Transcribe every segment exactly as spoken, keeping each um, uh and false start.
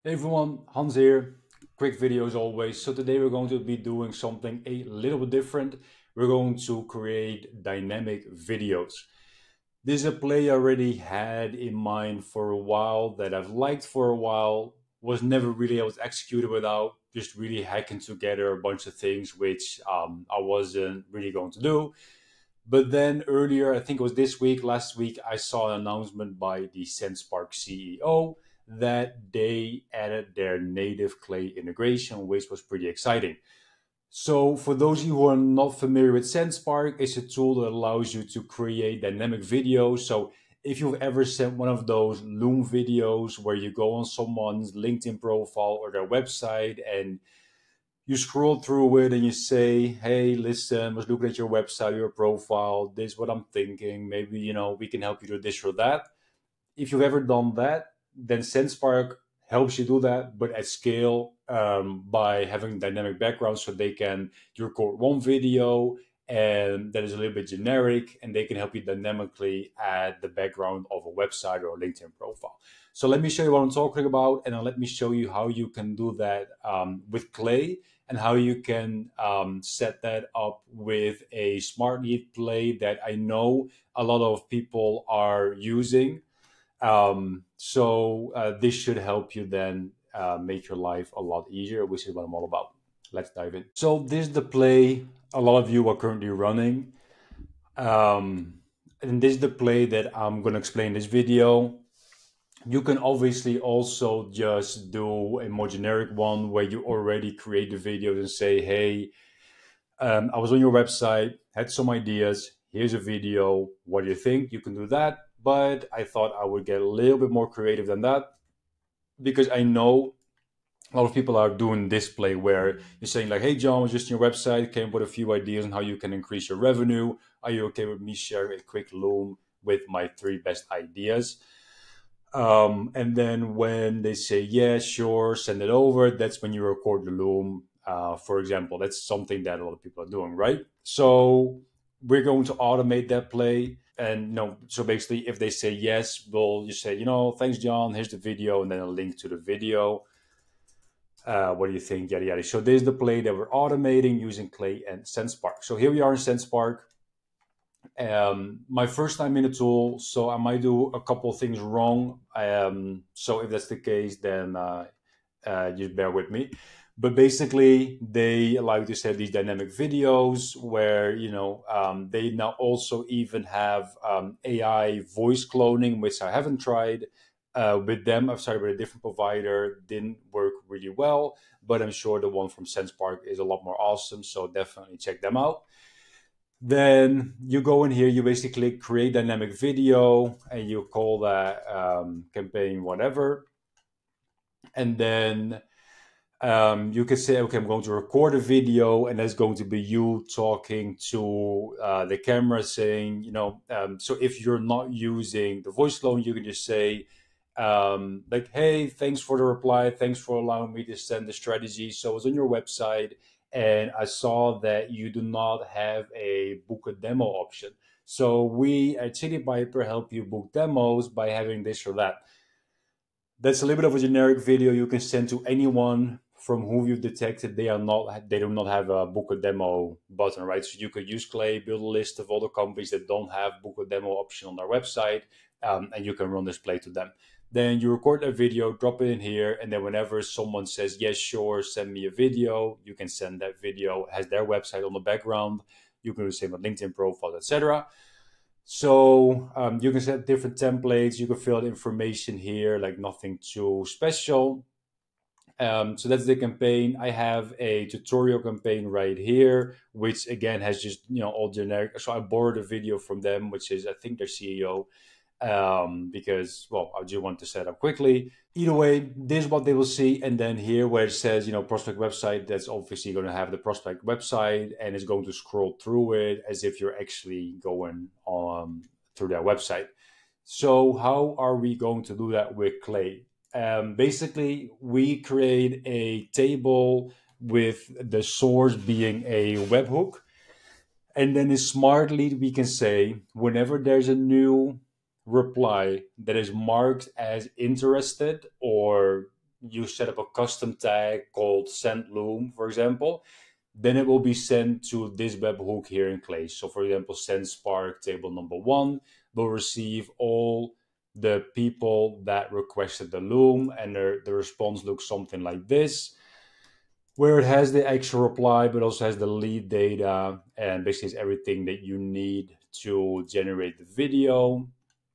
Hey everyone, Hans here. Quick video as always. So today we're going to be doing something a little bit different. We're going to create dynamic videos. This is a play I already had in mind for a while, that I've liked for a while, was never really able to execute it without just really hacking together a bunch of things which um, I wasn't really going to do. But then earlier, I think it was this week, last week, I saw an announcement by the Sendspark C E O that they added their native Clay integration, which was pretty exciting. So for those of you who are not familiar with Sendspark, it's a tool that allows you to create dynamic videos. So if you've ever sent one of those Loom videos where you go on someone's LinkedIn profile or their website and you scroll through it and you say, hey, listen, I was looking at your website, your profile, this is what I'm thinking. Maybe, you know, we can help you do this or that. If you've ever done that, then Sendspark helps you do that, but at scale, um, by having dynamic backgrounds, so they can you record one video and that is a little bit generic, and they can help you dynamically add the background of a website or a LinkedIn profile. So let me show you what I'm talking about, and then let me show you how you can do that um, with Clay, and how you can um, set that up with a smart lead play that I know a lot of people are using. Um, so uh, this should help you then uh, make your life a lot easier, which is what I'm all about. Let's dive in. So this is the play a lot of you are currently running. Um, and this is the play that I'm going to explain in this video. You can obviously also just do a more generic one where you already create the videos and say, hey, um, I was on your website, had some ideas, here's a video, what do you think? You can do that. But I thought I would get a little bit more creative than that, because I know a lot of people are doing this play where you're saying like, hey, John, I was just on your website, came up with a few ideas on how you can increase your revenue. Are you okay with me sharing a quick Loom with my three best ideas? Um, and then when they say, yeah, sure, send it over, that's when you record the Loom. Uh, for example, that's something that a lot of people are doing, right? So we're going to automate that play. And no, so basically, if they say yes, we'll just say, you know, thanks, John, here's the video, and then a link to the video. Uh, what do you think? Yada, yada. So this is the play that we're automating using Clay and Sendspark. So here we are in Sendspark. Um, my first time in the tool, so I might do a couple of things wrong. Um, so if that's the case, then uh, uh, just bear with me. But basically, they allow you to set these dynamic videos where, you know, um, they now also even have um, A I voice cloning, which I haven't tried. Uh, with them, I've started with a different provider, didn't work really well, but I'm sure the one from Sendspark is a lot more awesome. So definitely check them out. Then you go in here, you basically click create dynamic video, and you call that um, campaign whatever. And then um, you can say, okay, I'm going to record a video, and that's going to be you talking to uh, the camera saying, you know, um, so if you're not using the voice clone, you can just say, um, like, hey, thanks for the reply. Thanks for allowing me to send the strategy. So I was on your website and I saw that you do not have a book a demo option. So we at City Piper help you book demos by having this or that. That's a little bit of a generic video you can send to anyone from whom you've detected they are not, they do not have a book a demo button, right? So you could use Clay, build a list of all the companies that don't have book a demo option on their website, um, and you can run this play to them. Then you record a video, drop it in here, and then whenever someone says, yes, sure, send me a video, you can send that video, it has their website on the background. You can do the same with LinkedIn profiles, et cetera. So um, you can set different templates. You can fill out information here, like nothing too special. Um, so that's the campaign. I have a tutorial campaign right here, which again has just, you know, all generic. So I borrowed a video from them, which is, I think, their C E O. Um, because, well, I just want to set up quickly. Either way, this is what they will see. And then here where it says, you know, prospect website, that's obviously going to have the prospect website, and it's going to scroll through it as if you're actually going on through their website. So how are we going to do that with Clay? Um, basically, we create a table with the source being a webhook. And then smartly, we can say, whenever there's a new reply that is marked as interested or you set up a custom tag called send Loom, for example, then it will be sent to this webhook here in Clay. So for example, Sendspark table number one will receive all the people that requested the Loom, and their, the response looks something like this, where it has the actual reply, but also has the lead data, and basically it's everything that you need to generate the video.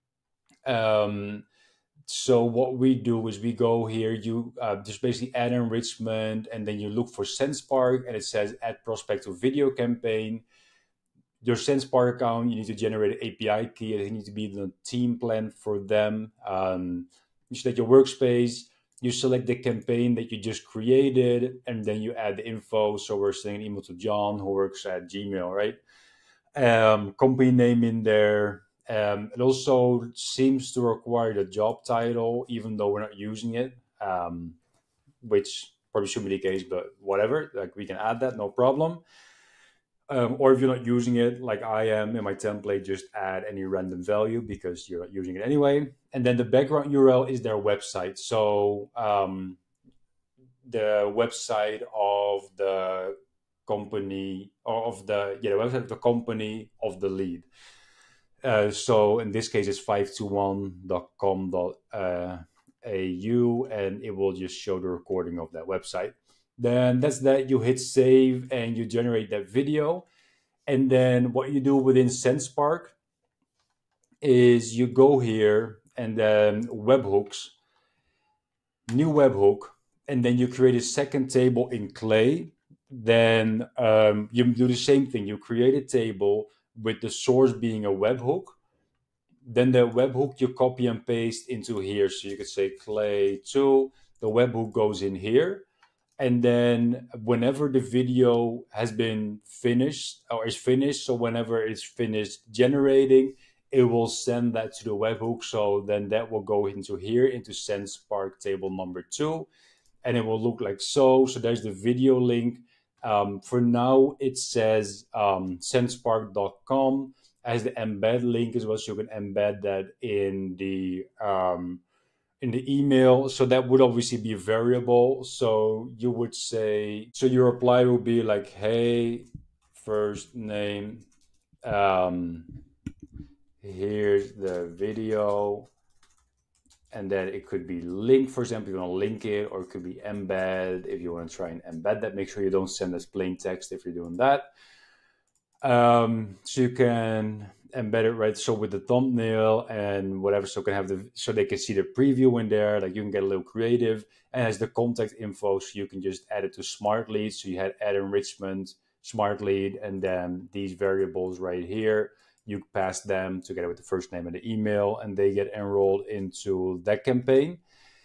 Um, so what we do is we go here, you uh, just basically add enrichment, and then you look for Sendspark, and it says add prospect to video campaign. Your Sendspark account, you need to generate an A P I key. It needs to be the team plan for them. Um, you select your workspace. You select the campaign that you just created, and then you add the info. So we're sending an email to John, who works at Gmail, right? Um, company name in there. Um, it also seems to require the job title, even though we're not using it, um, which probably shouldn't be the case, but whatever. Like, we can add that, no problem. Um, or if you're not using it, like I am in my template, just add any random value because you're not using it anyway. And then the background U R L is their website. So um, the website of the company, or of the, yeah, the website of the company of the lead. Uh, so in this case, it's five two one dot com dot a u, and it will just show the recording of that website. Then that's that. You hit save and you generate that video. And then what you do within Sendspark is you go here and then webhooks, new webhook, and then you create a second table in Clay. Then um, you do the same thing. You create a table with the source being a webhook. Then the webhook you copy and paste into here. So you could say Clay two, the webhook goes in here. And then whenever the video has been finished or is finished, so whenever it's finished generating, it will send that to the webhook. So then that will go into here, into Sendspark table number two. And it will look like so. So there's the video link. Um, for now, it says um, sendspark dot com as the embed link as well. So you can embed that in the... Um, in the email. So that would obviously be a variable. So you would say, so your reply will be like, hey, first name, um, here's the video. And then it could be linked, for example, you want to link it, or it could be embed. If you want to try and embed that, make sure you don't send as plain text if you're doing that. Um, so you can embed it, right? So with the thumbnail and whatever, so can have the, so they can see the preview in there. Like, you can get a little creative, and as the contact info, so you can just add it to smart lead. So you had add enrichment, smart lead, and then these variables right here, you pass them together with the first name and the email, and they get enrolled into that campaign.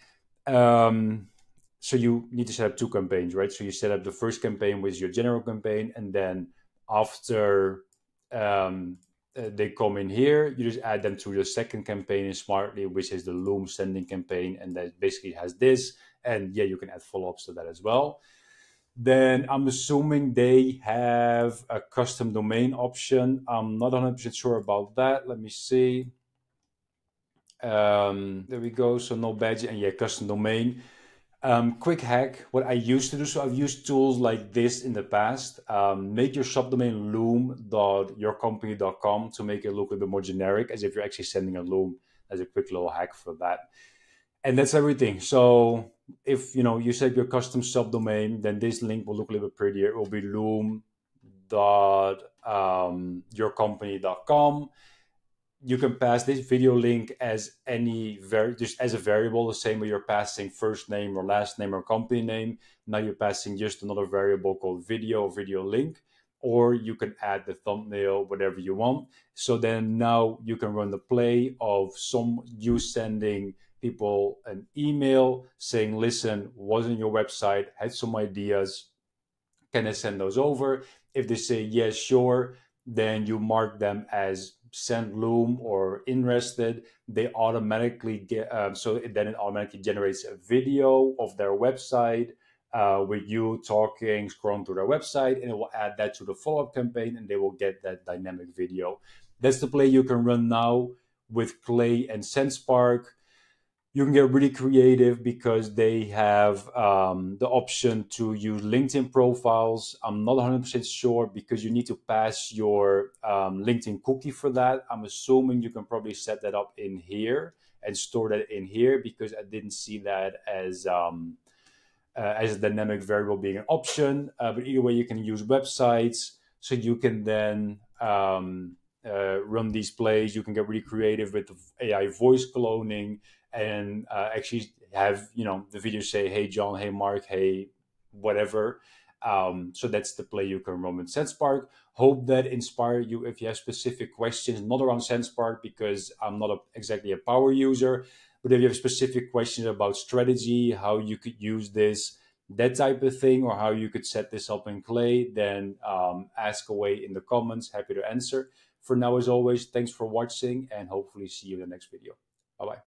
Um, so you need to set up two campaigns, right? So you set up the first campaign with your general campaign, and then after um, uh, they come in here, you just add them to the second campaign in Smartly, which is the Loom sending campaign, and that basically has this. And yeah, you can add follow-ups to that as well. Then I'm assuming they have a custom domain option. I'm not one hundred percent sure about that. Let me see. Um, there we go. So no badge, and yeah, custom domain. Um, quick hack, what I used to do, so I've used tools like this in the past. Um, make your subdomain loom dot your company dot com to make it look a bit more generic, as if you're actually sending a Loom. As a quick little hack for that. And that's everything. So if you know you set your custom subdomain, then this link will look a little bit prettier. It will be loom dot your company dot com. You can pass this video link as any var- just as a variable, the same way you're passing first name or last name or company name. Now you're passing just another variable called video or video link, or you can add the thumbnail, whatever you want. So then now you can run the play of some you sending people an email saying, listen, was on your website, had some ideas, can I send those over? If they say yes, sure, then you mark them as send Loom or interested. They automatically get, um, so then it automatically generates a video of their website uh, with you talking, scrolling through their website, and it will add that to the follow-up campaign, and they will get that dynamic video. That's the play you can run now with Clay and Sendspark. You can get really creative because they have um, the option to use LinkedIn profiles. I'm not one hundred percent sure because you need to pass your um, LinkedIn cookie for that. I'm assuming you can probably set that up in here and store that in here because I didn't see that as um, uh, as a dynamic variable being an option. Uh, but either way, you can use websites, so you can then um, uh, run these plays. You can get really creative with A I voice cloning and uh, actually have, you know, the video say, "Hey John, hey Mark, hey whatever." Um, so that's the play you can run with Sendspark. Hope that inspired you. If you have specific questions, not around Sendspark because I'm not a, exactly a power user, but if you have specific questions about strategy, how you could use this, that type of thing, or how you could set this up in Clay, then um, ask away in the comments. Happy to answer. For now, as always, thanks for watching and hopefully see you in the next video. Bye-bye.